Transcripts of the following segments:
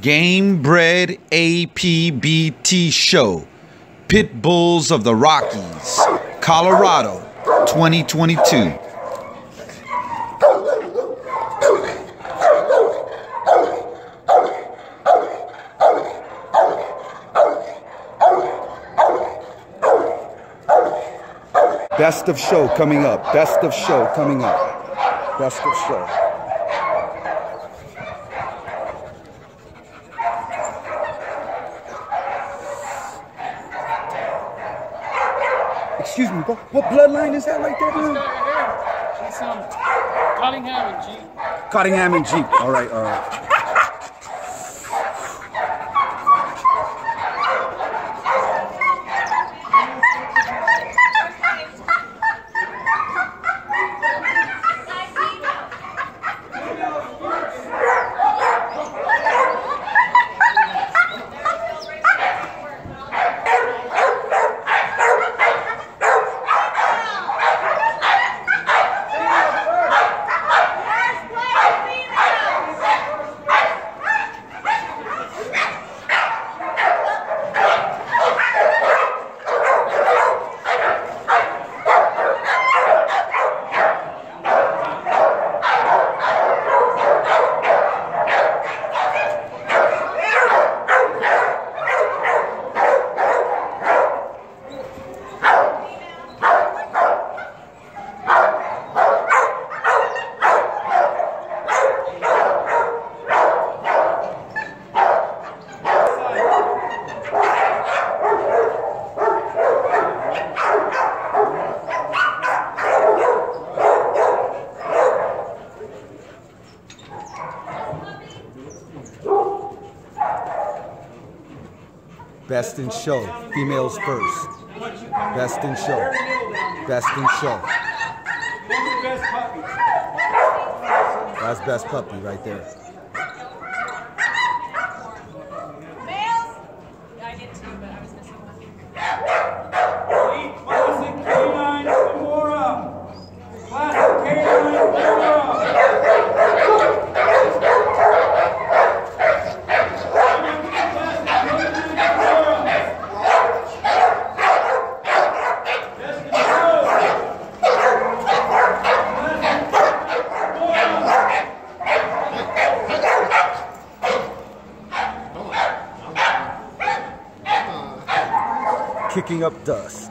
Gamebred APBT show, Pit Bulls of the Rockies, Colorado, 2022. Best of show coming up. Best of show coming up. Best of show. Excuse me, what bloodline is that right there, man? It's Cottingham and Jeep. Cottingham and Jeep. All right, all right. Best in show, females first. Best in show, best in show. That's best puppy right there. Males? Yeah, I did too, but I was missing one. Classic Canine Femora. Classic Canine Femora. Kicking up dust.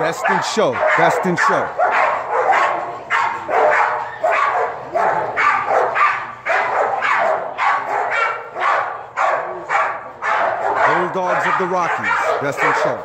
Best in show. Best in show. Bulldogs of the Rockies. Best in show.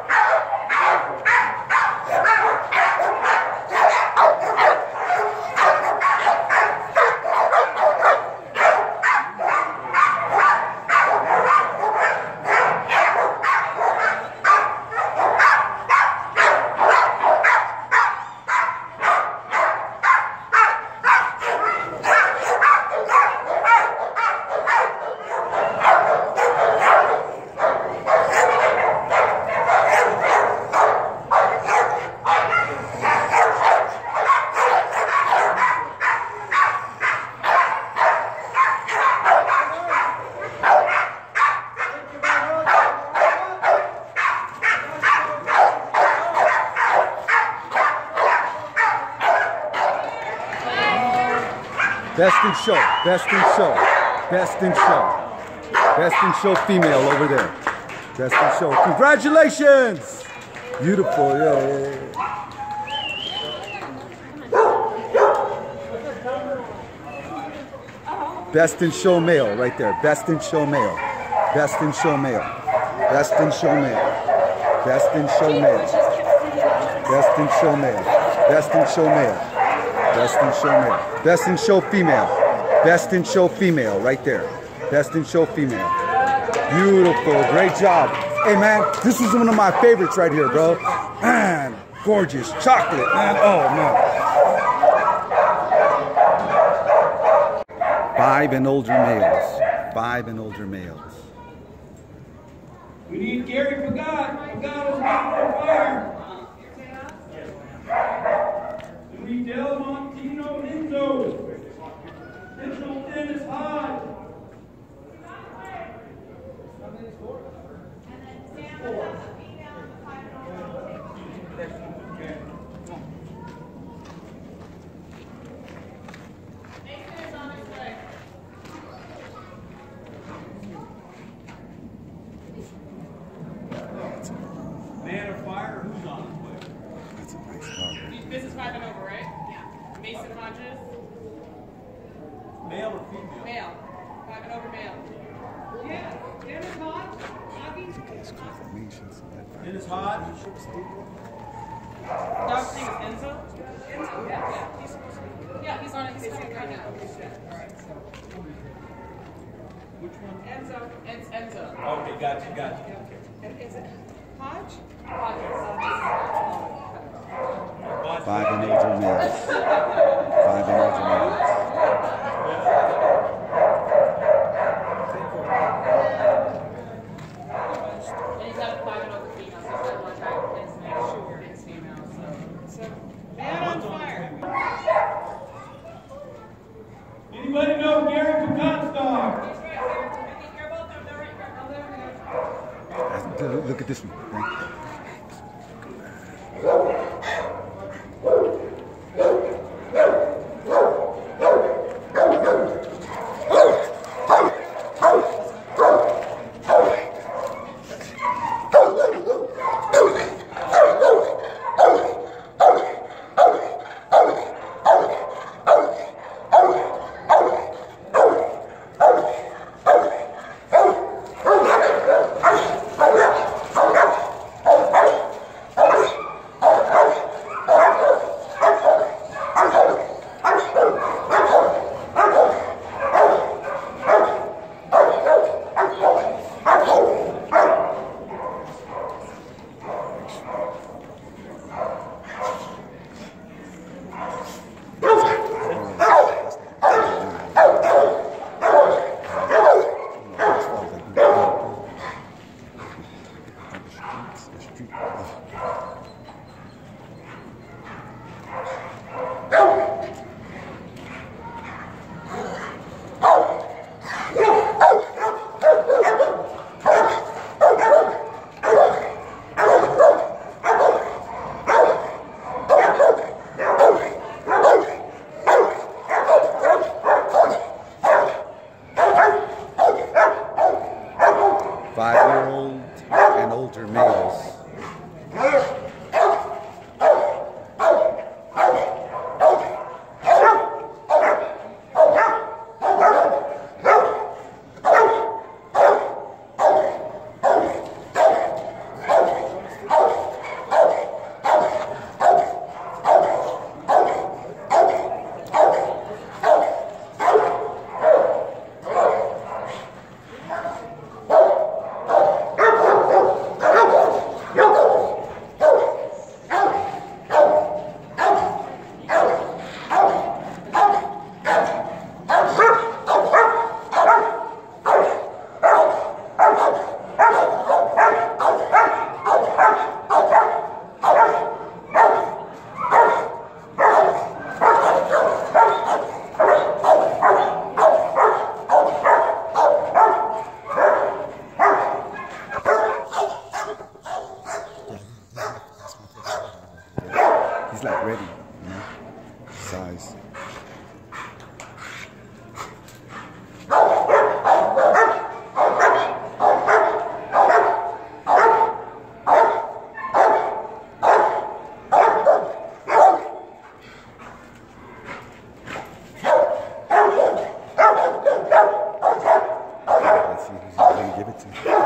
Best in show, best in show, best in show, best in show female over there. Best in show. Congratulations! Beautiful, yeah. Best in show male right there. Best in show male. Best in show male. Best in show male. Best in show male. Best in show male. Best in show male. Best in show male. Best in show female. Best in show female right there. Best in show female. Beautiful. Great job. Hey man, this is one of my favorites right here, bro. Man, gorgeous. Chocolate, man. Oh man. 5 and older males. 5 and older males. We need Gary Pagat. Pagat is not on fire. We need Del Montino Enzo. Mitchell Dennis Hodge. Man of fire, who's on his way? That's a nice dog. This is 5 and over, right? Yeah. Mason Hodges. Male or female? Male. 5 and over male. Yeah. Dennis Hodge. Dennis Hodge. Dog's name is Enzo. Enzo. Yeah. He's supposed to be. Yeah, he's on it. He's coming right now. Which one? Enzo. It's Enzo. Okay, gotcha. Is it Hodge? Hodge. 5 and older males. 5 and older males. And he's got a 5 and over female, so he's got one guy his male and his female. So man on fire. Anybody know Gary Pagat's dog? He's right here. I think you're both of them right here. Oh, there we go. Look at this one. Five-year-old and older males. He's like ready, you know, size. Let's see who's going to give it to.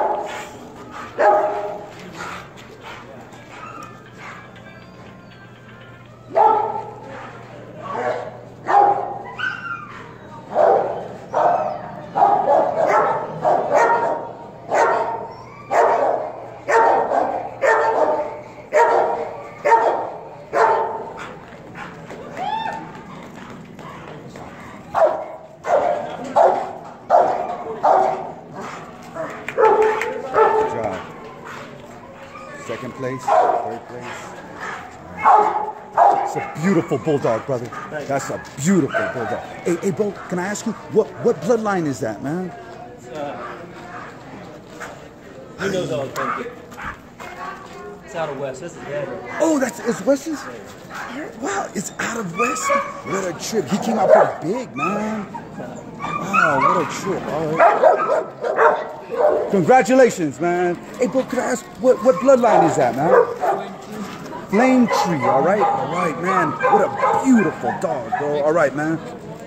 Second place, third place. Right. It's a beautiful bulldog, brother. That's a beautiful bulldog. Hey, bro, can I ask you what bloodline is that, man? He knows all about it. It's out of West. This is dead. Oh, it's Wes's? Wow, it's out of West. What a trip. He came out pretty big, man. Wow, what a trip. All right. Congratulations, man. Hey, bro, could I ask, what bloodline is that, man? Flame Tree, all right, man. What a beautiful dog, bro. All right, man.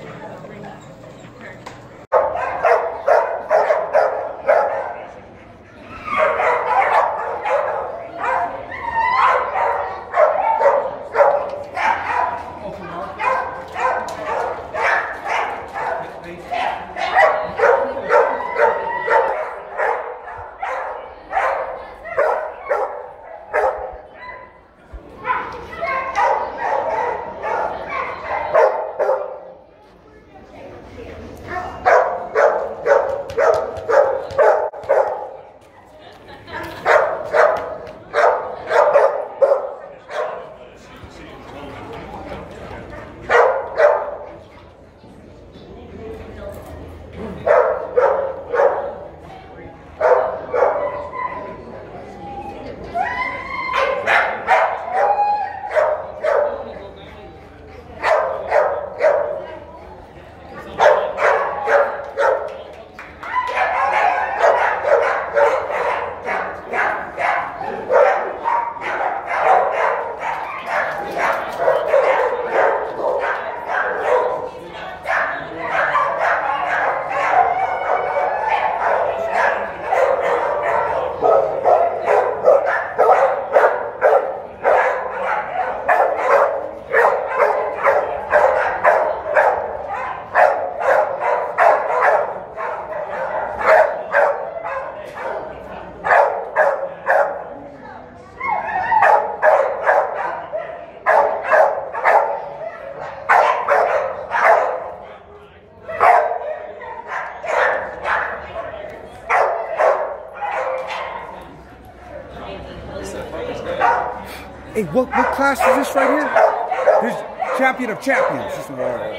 Hey, what class is this right here? This champion of champions. This one.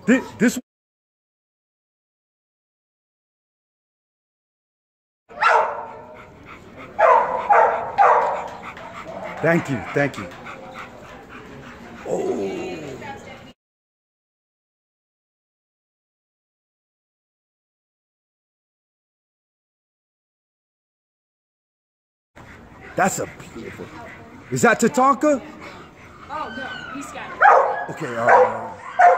This. Thank you, thank you. Oh. That's a beautiful. Is that Tatanka? Oh, no, he's got it. Okay, all right.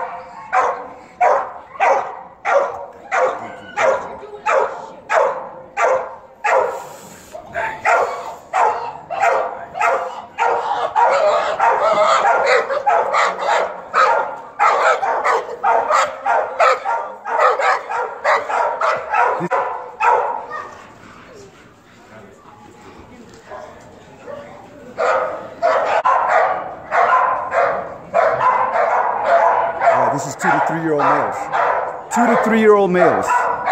This is 2 to 3 year old males. 2 to 3 year old males.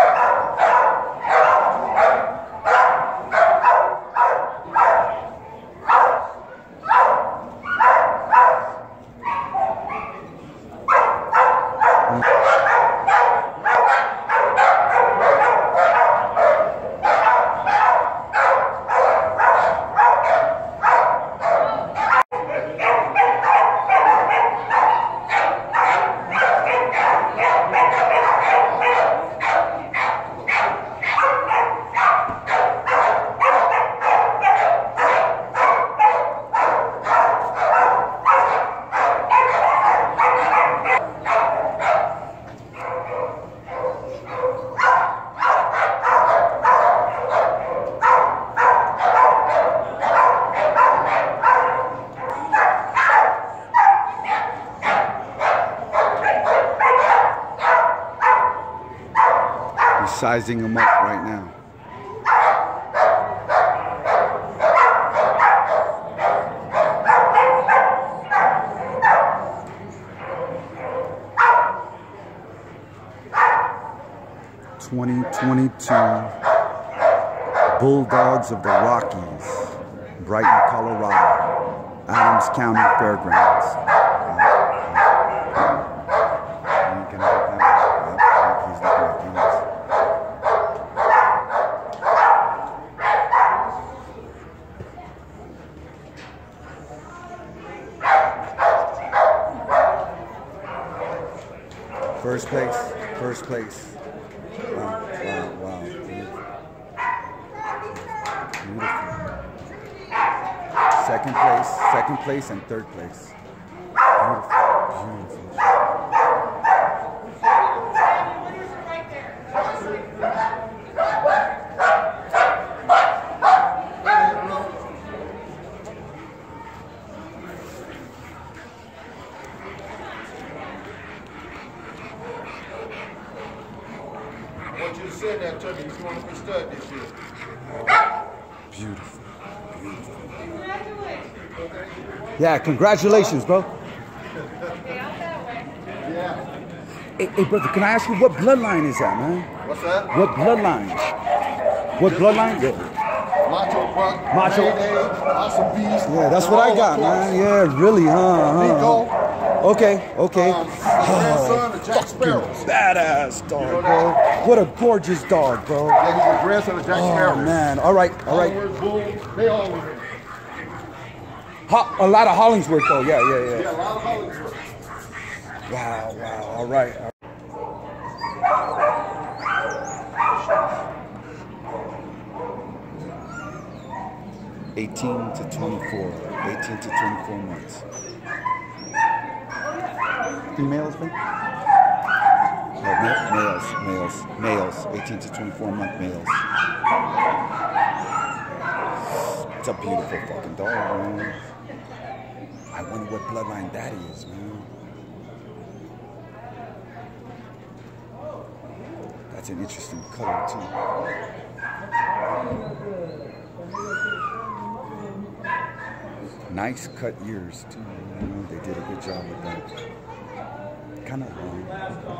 Sizing them up right now. '22 Bulldogs of the Rockies, Brighton, Colorado, Adams County Fairgrounds. First place, first place. Wow, wow, wow. Beautiful. Second place, and third place. Beautiful, beautiful. I want you to say that to me if you want to be stud this year. Beautiful, beautiful. Congratulations. Yeah, congratulations, bro. Stay out that way. Yeah. Hey, brother, can I ask you what bloodline is that, man? What's that? What bloodline? What bloodline? Yeah. Macho Buck, Macho. Mayday, Awesome Beast. Yeah, that's what I got, man. Yeah, really, huh? Nico. Okay, okay. Grandson of Jack Sparrow. Badass dog, bro. What a gorgeous dog, bro. Yeah, he's the grandson of Jack Sparrow. Oh, man. All right, all right. Hollywood Bull, they all were here. A lot of Hollingsworth, though. Yeah, yeah, Yeah, yeah. a lot of Hollywood. Wow, wow. All right. 18 to 24. 18 to 24 months. Females, man? No, males. 18 to 24 month males. It's a beautiful fucking dog, man. I wonder what bloodline that is, man. That's an interesting color, too. Nice cut ears, too. You know, they did a good job with that. Kind of long.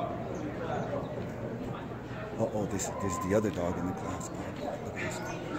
Uh-oh, this is the other dog in the class. Oh, look at this one.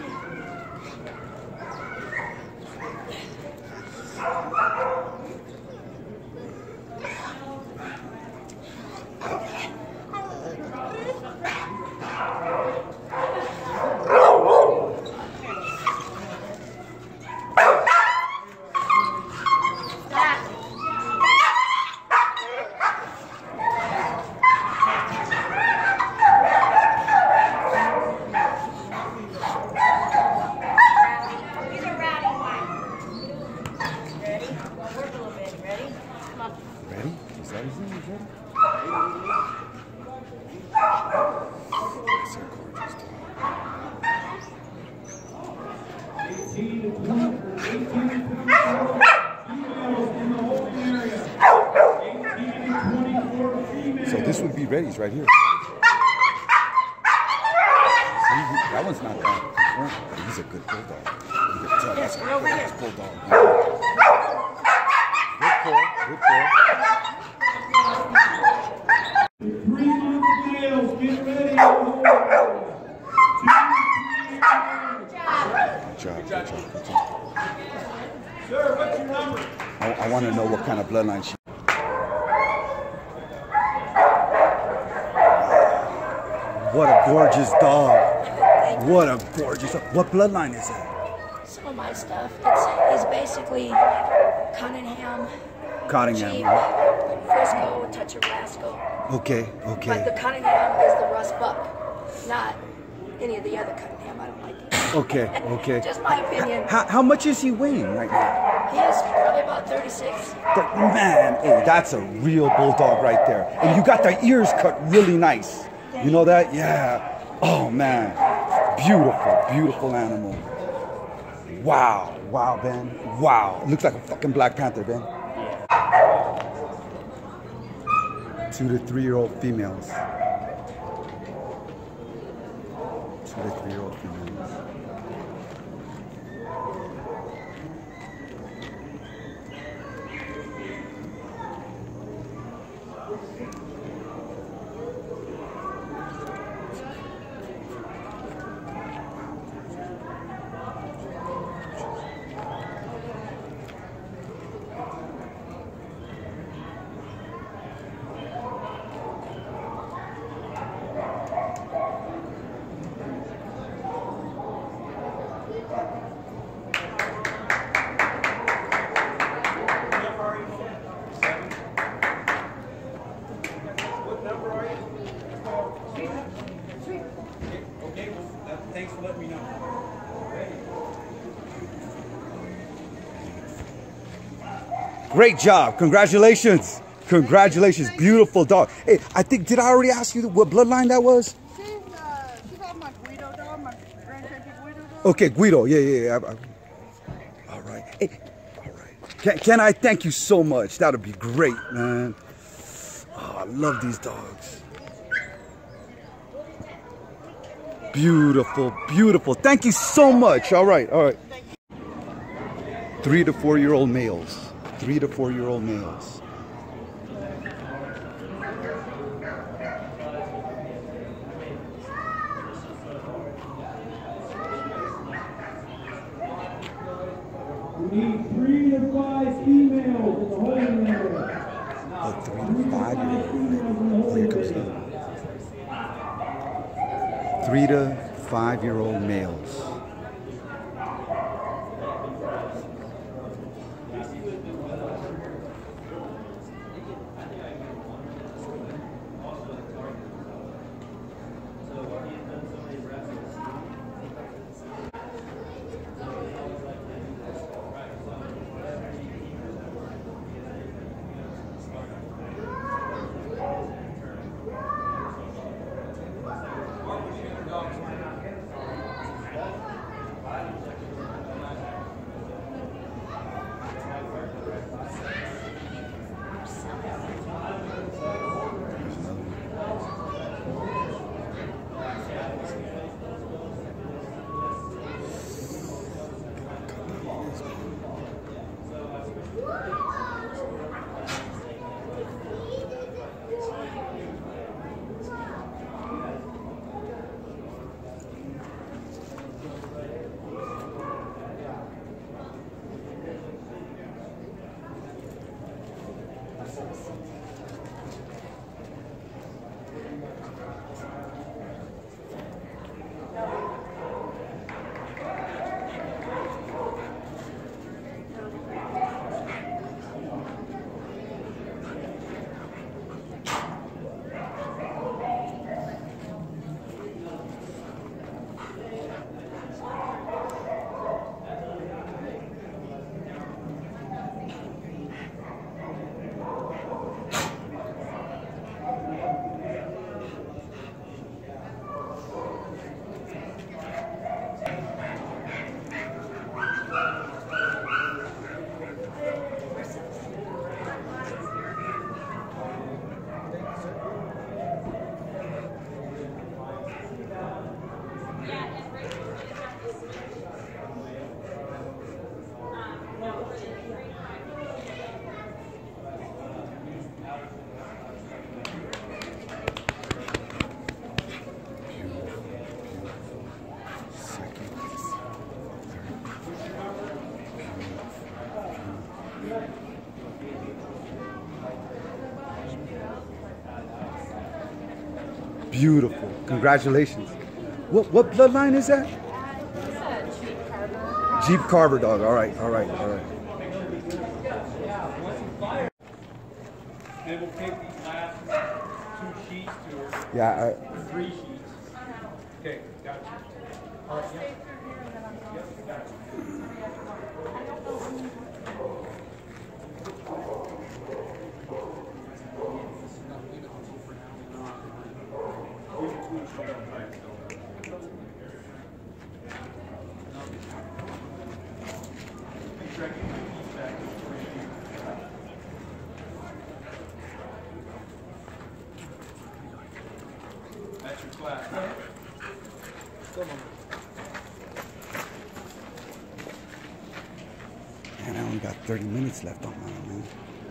Is that his name? Is that? That's a gorgeous dog. 18 to 20, 18 to 24 females in the holding area. 18 to 24 females. So this would be Reddy's right here. See, that one's not bad. He's a good bulldog. You can tell that's a good bulldog. Good pull, good pull. 3-month males, get ready. Good job, good job, good job. Sir, what's your number? I want to know what kind of bloodline she. What a gorgeous dog. What a gorgeous dog. What bloodline is that? Some of my stuff. It's basically Cunningham, Cottingham. Jeep, Right? Frisco, a touch of Rascal. Okay, But okay. the Cunningham is the Russ Buck, not any of the other Cunningham. I don't like it. Okay, okay. Just my opinion. How much is he weighing right now? He is probably about 36. But man, hey, that's a real bulldog right there. And you got the ears cut really nice. You know that? Yeah. Oh man. Beautiful, beautiful animal. Wow. Wow, Ben. Wow. Looks like a fucking Black Panther, Ben. 2 to 3 year old females. 2 to 3 year old females. Thanks for letting me know. Great job. Congratulations. Congratulations. Beautiful dog. Hey, I think, did I already ask you what bloodline that was? She's on my Guido dog, my Grand Champion Guido dog. Okay, Guido. Yeah. All right. Hey, all right. Can I thank you so much? That'll be great, man. Oh, I love these dogs. Beautiful, beautiful. Thank you so much. All right. 3 to 4 year old males. 3 to 4 year old males. We need 3 to 5 females in the holding area. A 3 to 5 year old. Oh, here comes the 3 to 5 year old males. Beautiful. Congratulations. What bloodline is that? Jeep Carver dog. All right, all right, all right. They will take these last 2 sheets to her. Yeah. 3 sheets. Okay, gotcha. All right, yep. Yep, gotcha. That's your class. Man, I only got 30 minutes left on mine, man.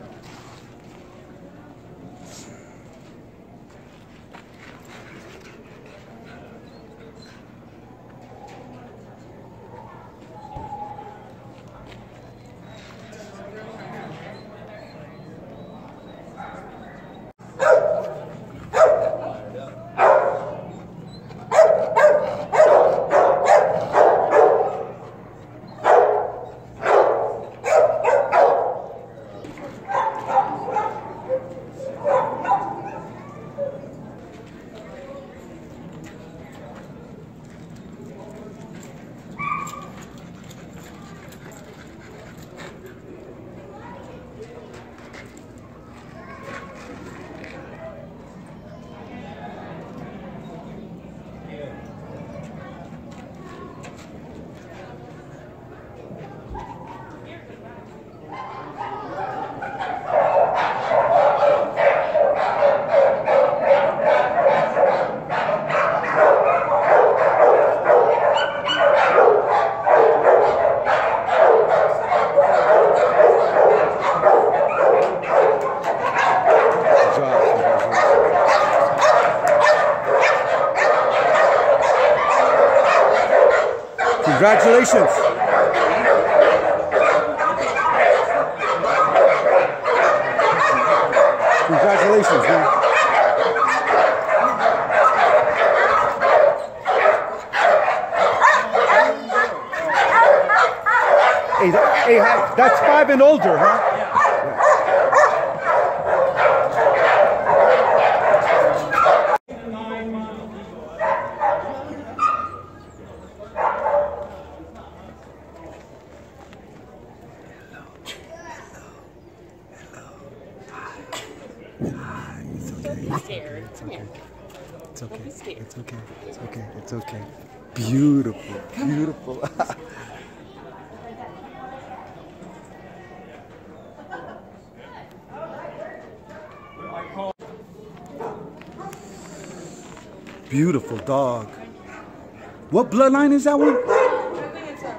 Congratulations. Congratulations, man. Hey, that's 5 and older, huh? It's okay. It's okay. It's okay. It's okay. Beautiful. Beautiful. Beautiful dog. What bloodline is that one? I think it's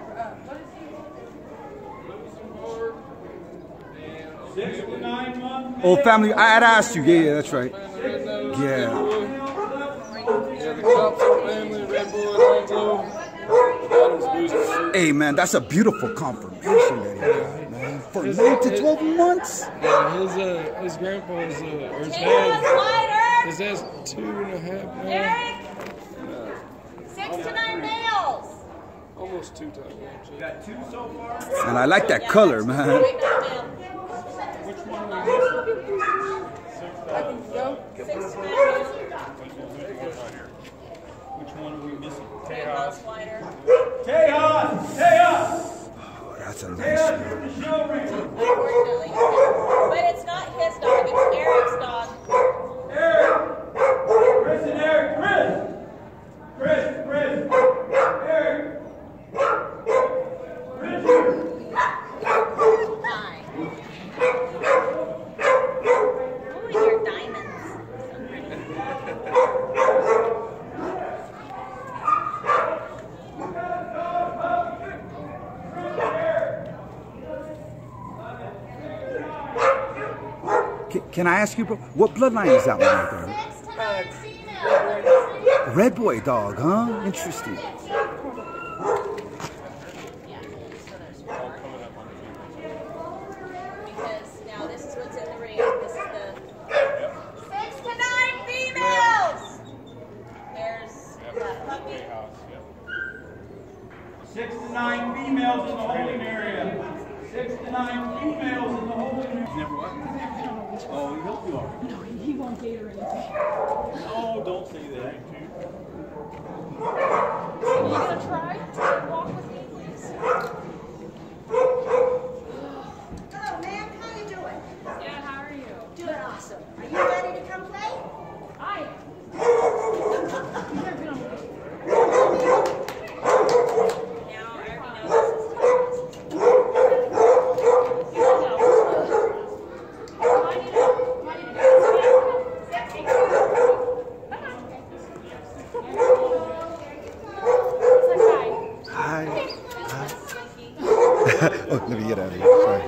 a, 6 to 9 months. Oh, family. I had asked you. Yeah, that's right. Yeah. The Cups are family, Red Bull, and Anglo. Bottom's Boost. Hey, man, that's a beautiful confirmation that he got, man. For 9 to 12 months? Yeah, his grandpa's, or his dad. His dad's 2.5 now. 6 to 9 males. Almost 2 times. You got 2 so far? And I like that color, man. Which one are we I can go. 6 to 9 males. Which one are we missing? Tejas. Tejas! Tejas! Oh, that's a nice Tejas one. from the show ring. Unfortunately. But it's not his dog, it's Eric's dog. Eric! Chris and Eric! Chris! Chris! Eric! Richard! Hi. Ooh, your diamonds. Can I ask you, bro, what bloodline is that one right there? 6 to 9 females. Red boy dog, huh? Interesting. Yeah. Because now this is what's in the ring. This is the 6 to 9 females. Oh, you hope you are. No, he won't gate or anything. Oh, don't say that. You gonna try to walk with me, please? Hello, ma'am. How you doing? Yeah, how are you? Doing awesome. Are you ready to come play? I am. You've never been on the Now, I already know this is Hi. Hi. Oh, let me get out of here. Sorry.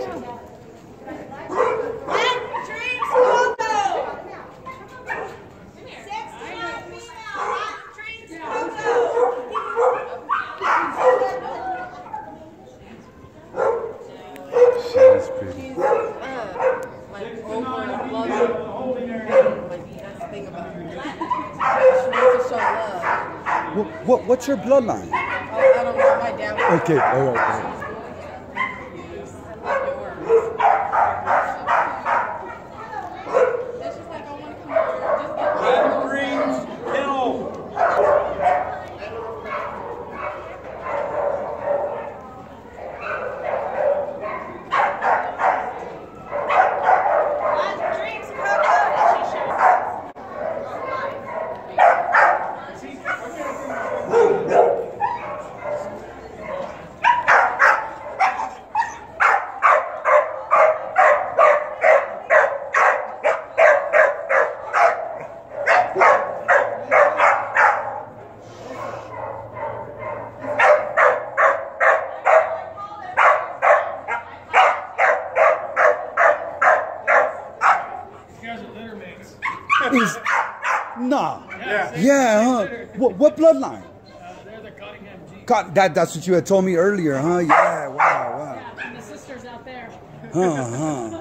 She's pretty. Like over and above it. Like that's the thing about her. She wants to show love. What's your bloodline? Oh, I don't know. My dad was Okay, all right. All right. It's just like I want to come over. Just get Red Dreams, kennel. Nah. Yeah, huh? What bloodline? They're the Cottingham G. That's what you had told me earlier, huh? Yeah, wow, wow. Yeah, and the sisters out there. Huh.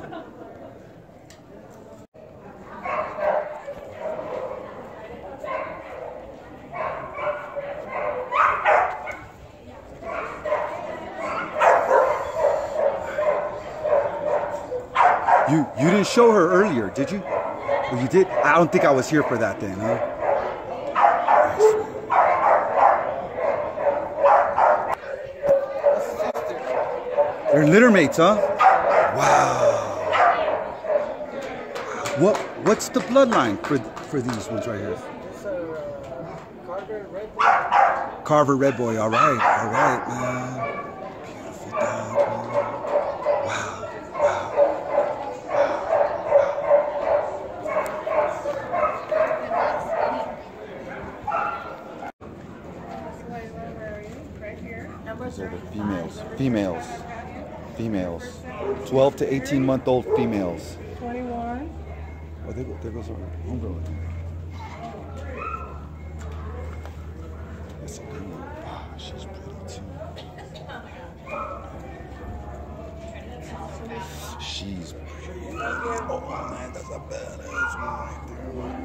You didn't show her earlier, did you? Or you did? I don't think I was here for that then, huh? They're litter mates, huh? Wow. What's the bloodline for these ones right here? Carver Red Bull. Carver Red Boy, all right, man. Beautiful dog, man. Wow. These are the females. 12 to 18-month-old females. 21. Oh, there goes our homegirl. That's a good one. Ah, she's pretty too. She's pretty. Oh man, that's a badass one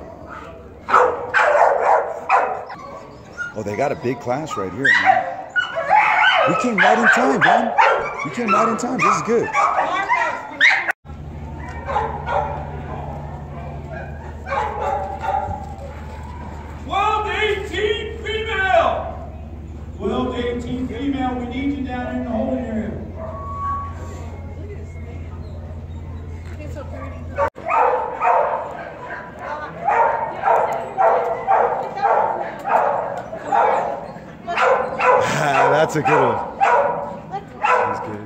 right there. Oh, they got a big class right here, man. We came right in time, man. We came right in time. This is good. Female, we need you down in the holding area. He's so pretty. That's a good one. That's good.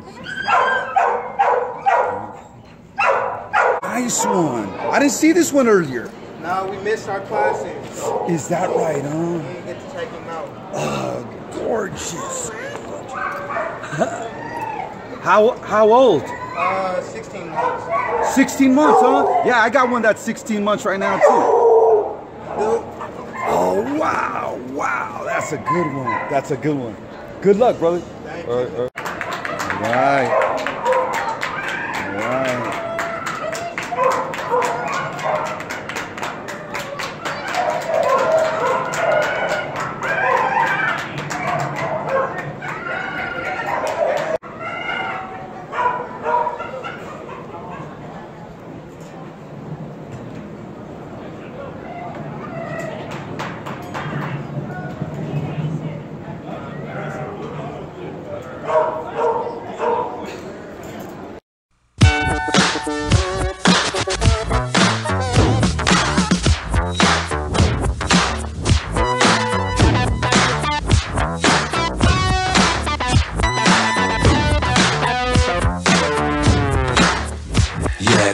Nice one. I didn't see this one earlier. No, we missed our classes. Is that right, huh? We didn't get to take them out. Oh, gorgeous. How old? 16 months. 16 months, huh? Yeah, I got one that's 16 months right now, too. Oh, wow. That's a good one. Good luck, brother. Thank you. All right.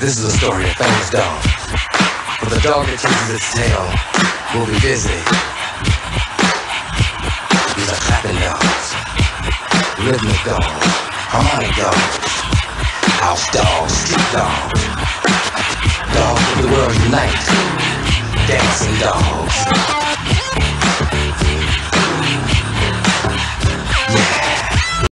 This is a story of famous dog. For the dog that chases its tail will be busy. These are clapping dogs, rhythmic dogs, harmonic dogs, house dogs, street dogs, dogs of the world unite, dancing dogs.